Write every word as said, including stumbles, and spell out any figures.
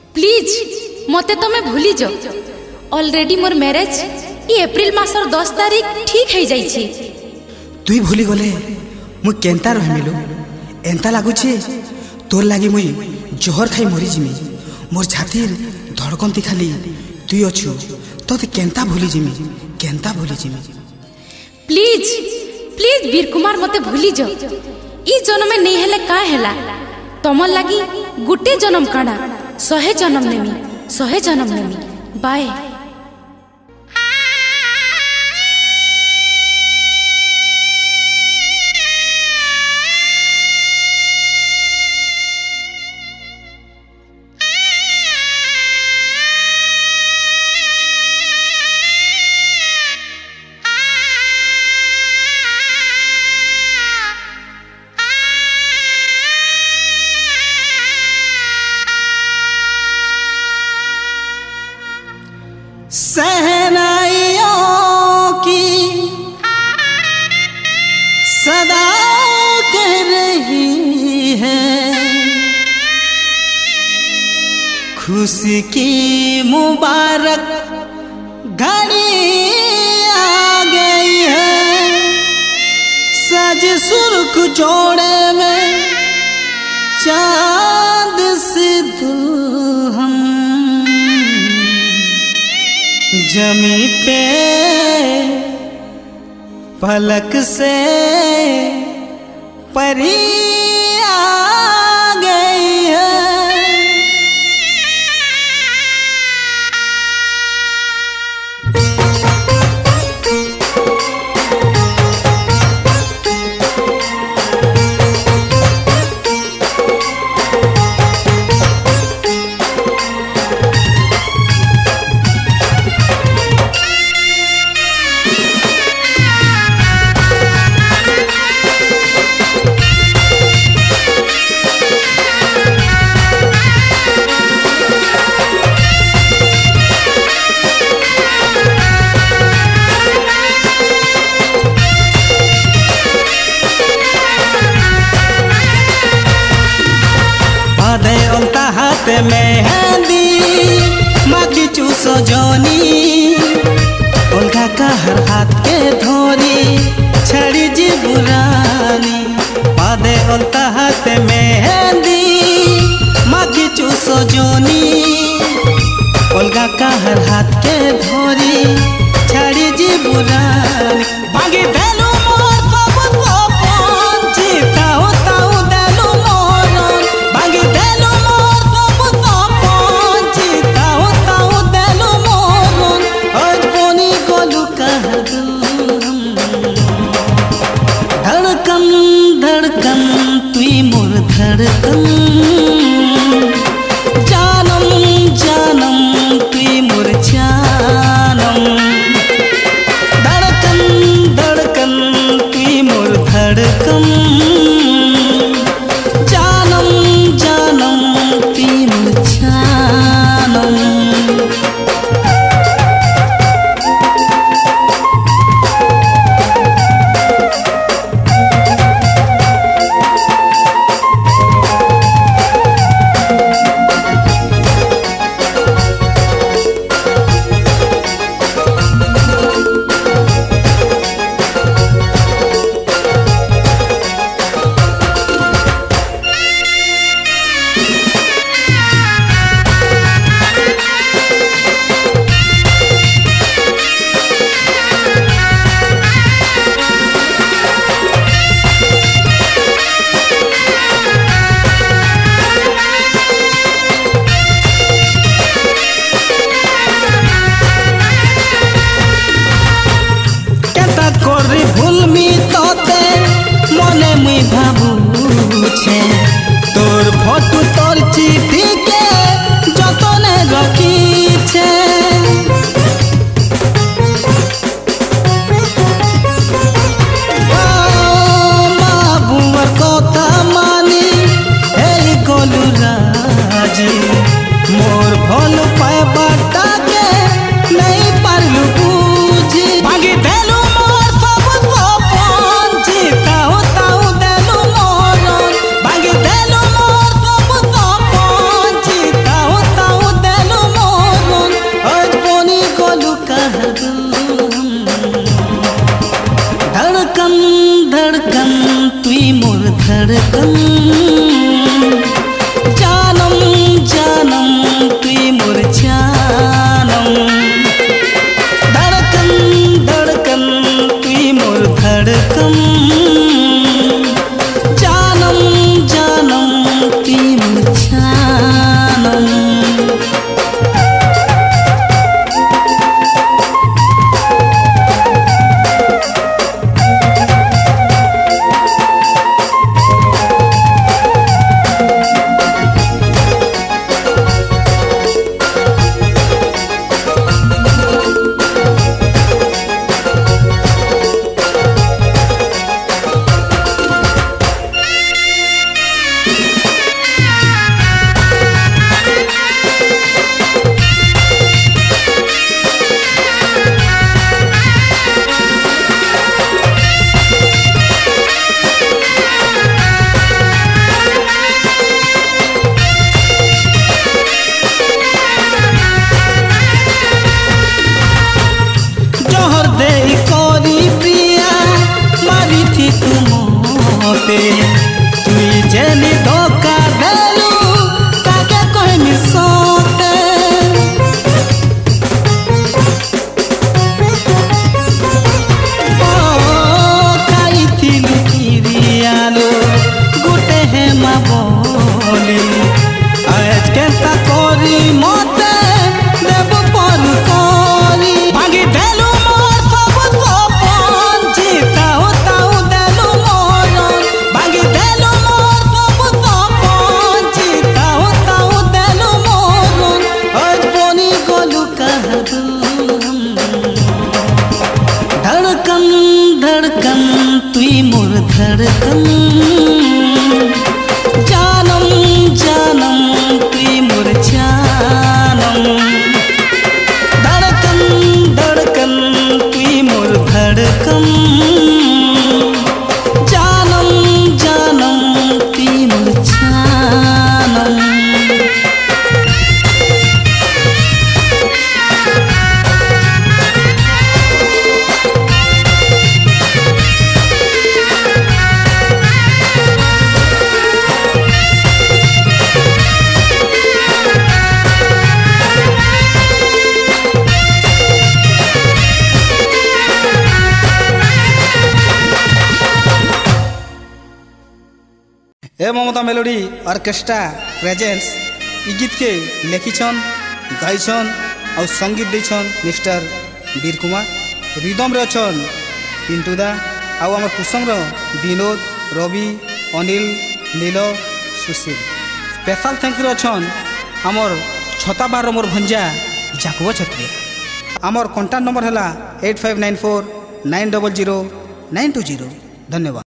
Please मते तमे भूली जो ऑलरेडी मोर मैरिज ये अप्रैल मासर दस तारीख ठीक है जाई छी। तुई भूली गले मु केंता रहमिलो एंता लागुछे तोर लागी मुई जहर खाई मरी जिमी। मोर छातीर धड़कन खाली तुई अछु तोते केंता भूली जिमी केंता भूली जिमी। प्लीज प्लीज वीर कुमार मते भूली जो ई जन्म नहीं हेले का हेला तमर लागी गुटे जन्म काना सहे जन्म नेमी सहे जन्म नेमी। बाय। सहनाइयों की सदा कह रही है खुशी की मुबारक घड़ी आ गई है। सज सुर्ख जोड़े में चांद से दुल्हन जमी पे पलक से परी आ गई है। मेहंदी माटी चूसो जोनी उनका का हर हाथ के धोरी छड़ी जी बुरानी पादे उल्टा हाथ मेहंदी माटी चूसो जोनी उनका का हर हाथ के धोरी छड़ी जी बुरानी बागी देलू मोर सब सपन जीता होता हूँ देलू मोर बागी देलू धड़कन धड़कन तुई मोर धड़कन जानम जानम तुई मोर जानम धड़कन धड़कन तुई मोर धड़कन जानम जानम तुई मोर जानम। तोर फोटो तोर चिट्ठी के जतने रखी छे बाबूर कथा मानी हे गोलू राजी मोर भल पाए बाटा के नहीं पारलू बूझी भागी देलू मोर सब सपन जीता होता हूँ देलू मोर भागी देलू मोर सब सपन जीता होता हूँ करी मते देव पर करी भांगी देलु मोर सब सपन जीताओ ताऊ देलु मोर भांगी देलु मोर सब सपन जीताओ ताऊ देलु मोर आज बनी गलु कहदू धड़कन धड़कन तुई मोर धड़कन जानम जानम तुई मोर जानम धड़कन धड़कन तुई मोर धड़कन जानम जानम तुई मोर जानम ए ममता मेलोडी ऑर्केस्ट्रा प्रेजेंस इ गीत के लिखिछन गाइछन और संगीत देछन मिस्टर वीर कुमार रिदम रे अछन पिंटुदा आउ हमर कुसुम रो विनोद रवि अनिल नील सुशील स्पेशल थैंक्स रे अछन हमर छता बार मोर भंजा जाकबो छत्रिया हमर कांटेक्ट नंबर हला eight five nine four nine zero zero nine two zero. धन्यवाद।